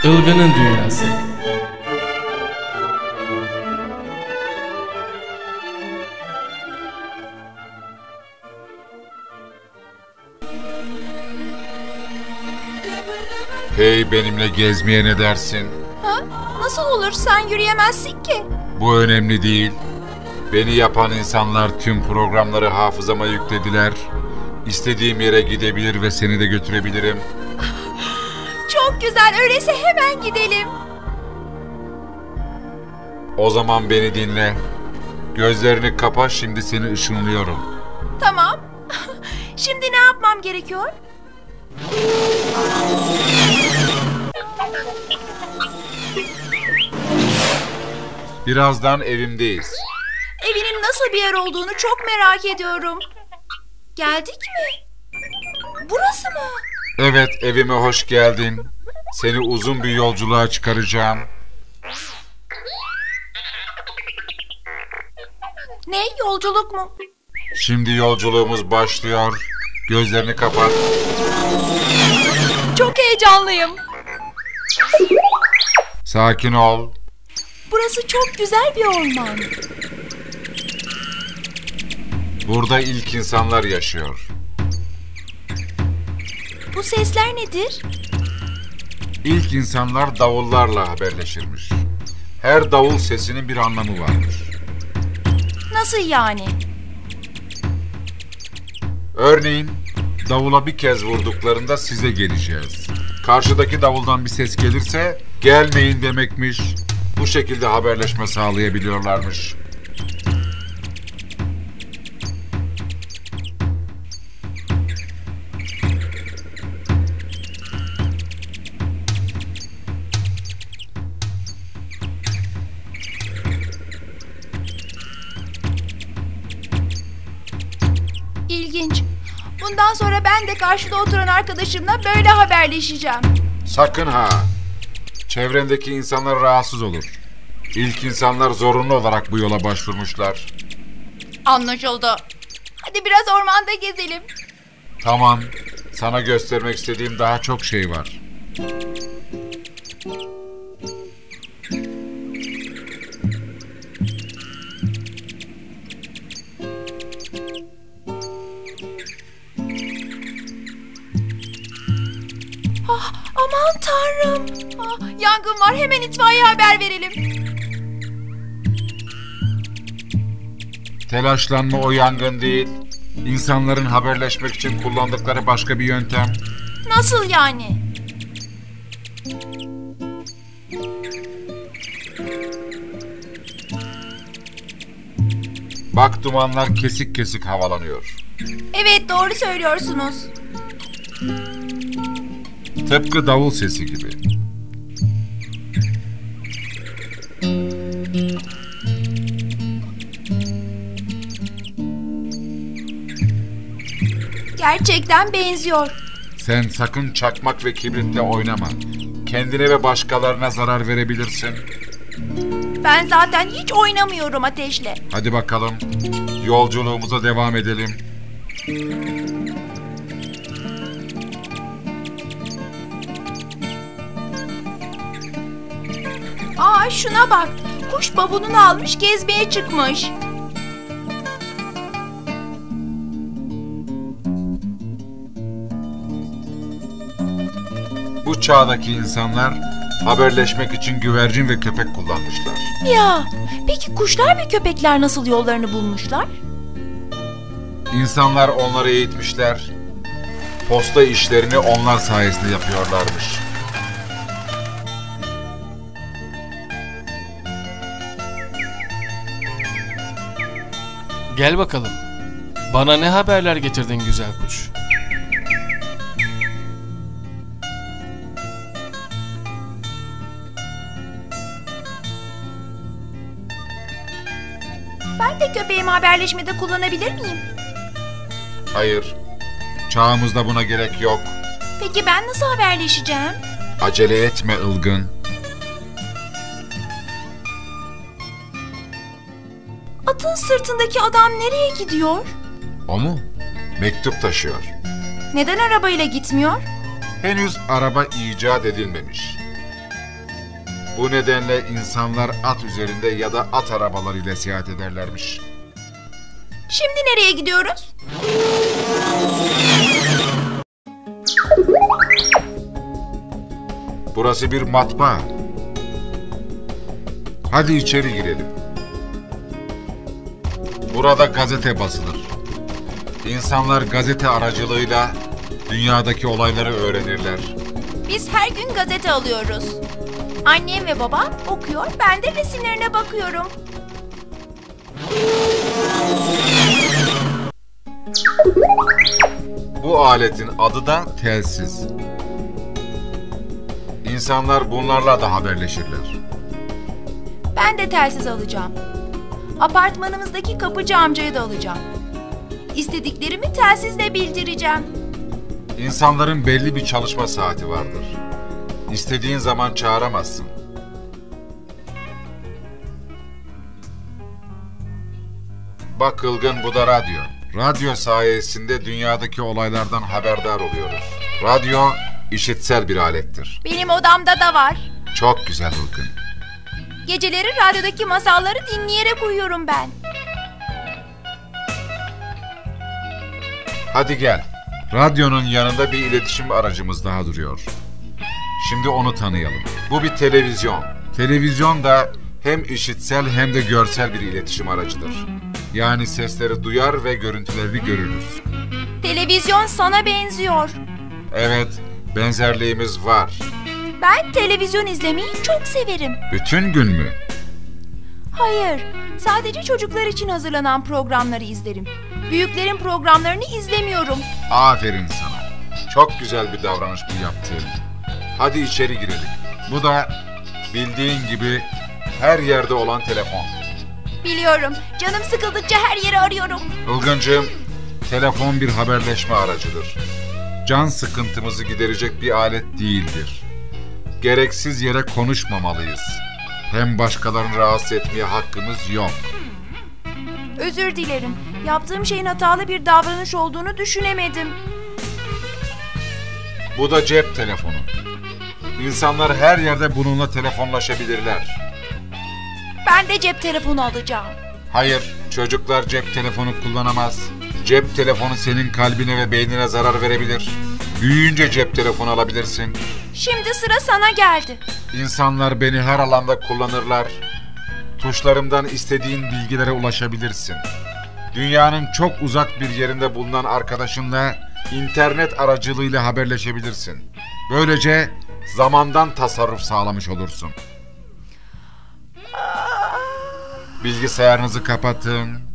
Ilgın'ın Dünyası. Hey, benimle gezmeye ne dersin? Ha? Nasıl olur? Sen yürüyemezsin ki. Bu önemli değil. Beni yapan insanlar tüm programları hafızama yüklediler. İstediğim yere gidebilir ve seni de götürebilirim. Çok güzel. Öyleyse hemen gidelim. O zaman beni dinle. Gözlerini kapa, şimdi seni ışınlıyorum. Tamam. Şimdi ne yapmam gerekiyor? Birazdan evimdeyiz. Evinin nasıl bir yer olduğunu çok merak ediyorum. Geldik mi? Burası mı? Evet, evime hoş geldin. Seni uzun bir yolculuğa çıkaracağım. Ne? Yolculuk mu? Şimdi yolculuğumuz başlıyor. Gözlerini kapat. Çok heyecanlıyım. Sakin ol. Burası çok güzel bir orman. Burada ilk insanlar yaşıyor. Bu sesler nedir? İlk insanlar davullarla haberleşirmiş. Her davul sesinin bir anlamı varmış. Nasıl yani? Örneğin davula bir kez vurduklarında size geleceğiz. Karşıdaki davuldan bir ses gelirse gelmeyin demekmiş. Bu şekilde haberleşme sağlayabiliyorlarmış. İlginç. Bundan sonra ben de karşıda oturan arkadaşımla böyle haberleşeceğim. Sakın ha! Çevrendeki insanlar rahatsız olur. İlk insanlar zorunlu olarak bu yola başvurmuşlar. Anlaşıldı. Hadi biraz ormanda gezelim. Tamam, sana göstermek istediğim daha çok şey var. Aman tanrım. Yangın var, hemen itfaiye haber verelim. Telaşlanma, o yangın değil. İnsanların haberleşmek için kullandıkları başka bir yöntem. Nasıl yani? Bak, dumanlar kesik kesik havalanıyor. Evet, doğru söylüyorsunuz. Tıpkı davul sesi gibi. Gerçekten benziyor. Sen sakın çakmak ve kibritle oynama. Kendine ve başkalarına zarar verebilirsin. Ben zaten hiç oynamıyorum ateşle. Hadi bakalım, yolculuğumuza devam edelim. Şuna bak. Kuş babununu almış, gezmeye çıkmış. Bu çağdaki insanlar haberleşmek için güvercin ve köpek kullanmışlar. Ya, peki kuşlar ve köpekler nasıl yollarını bulmuşlar? İnsanlar onları eğitmişler. Posta işlerini onlar sayesinde yapıyorlarmış. Gel bakalım. Bana ne haberler getirdin güzel kuş? Ben de köpeğimi haberleşmede kullanabilir miyim? Hayır, çağımızda buna gerek yok. Peki ben nasıl haberleşeceğim? Acele etme Ilgın. Atın sırtındaki adam nereye gidiyor? O mu? Mektup taşıyor. Neden arabayla gitmiyor? Henüz araba icat edilmemiş. Bu nedenle insanlar at üzerinde ya da at arabalarıyla seyahat ederlermiş. Şimdi nereye gidiyoruz? Burası bir matbaa. Hadi içeri girelim. Burada gazete basılır. İnsanlar gazete aracılığıyla dünyadaki olayları öğrenirler. Biz her gün gazete alıyoruz. Annem ve babam okuyor, ben de resimlerine bakıyorum. Bu aletin adı da telsiz. İnsanlar bunlarla da haberleşirler. Ben de telsiz alacağım. Apartmanımızdaki kapıcı amcaya da alacağım. İstediklerimi telsizle bildireceğim. İnsanların belli bir çalışma saati vardır. İstediğin zaman çağıramazsın. Bak Ilgın, bu da radyo. Radyo sayesinde dünyadaki olaylardan haberdar oluyoruz. Radyo işitsel bir alettir. Benim odamda da var. Çok güzel Ilgın. Geceleri radyodaki masalları dinleyerek uyuyorum ben. Hadi gel. Radyonun yanında bir iletişim aracımız daha duruyor. Şimdi onu tanıyalım. Bu bir televizyon. Televizyon da hem işitsel hem de görsel bir iletişim aracıdır. Yani sesleri duyar ve görüntülerini görürüz. Televizyon sana benziyor. Evet, benzerliğimiz var. Ben televizyon izlemeyi çok severim. Bütün gün mü? Hayır, sadece çocuklar için hazırlanan programları izlerim. Büyüklerin programlarını izlemiyorum. Aferin sana. Çok güzel bir davranış bu yaptığın. Hadi içeri girelim. Bu da bildiğin gibi her yerde olan telefon. Biliyorum, canım sıkıldıkça her yeri arıyorum. Ilgıncığım, telefon bir haberleşme aracıdır. Can sıkıntımızı giderecek bir alet değildir. Gereksiz yere konuşmamalıyız. Hem başkalarını rahatsız etmeye hakkımız yok. Özür dilerim. Yaptığım şeyin hatalı bir davranış olduğunu düşünemedim. Bu da cep telefonu. İnsanlar her yerde bununla telefonlaşabilirler. Ben de cep telefonu alacağım. Hayır, çocuklar cep telefonu kullanamaz. Cep telefonu senin kalbine ve beynine zarar verebilir. Büyüyünce cep telefonu alabilirsin. Şimdi sıra sana geldi. İnsanlar beni her alanda kullanırlar. Tuşlarımdan istediğin bilgilere ulaşabilirsin. Dünyanın çok uzak bir yerinde bulunan arkadaşınla internet aracılığıyla haberleşebilirsin. Böylece zamandan tasarruf sağlamış olursun. Bilgisayarınızı kapatın.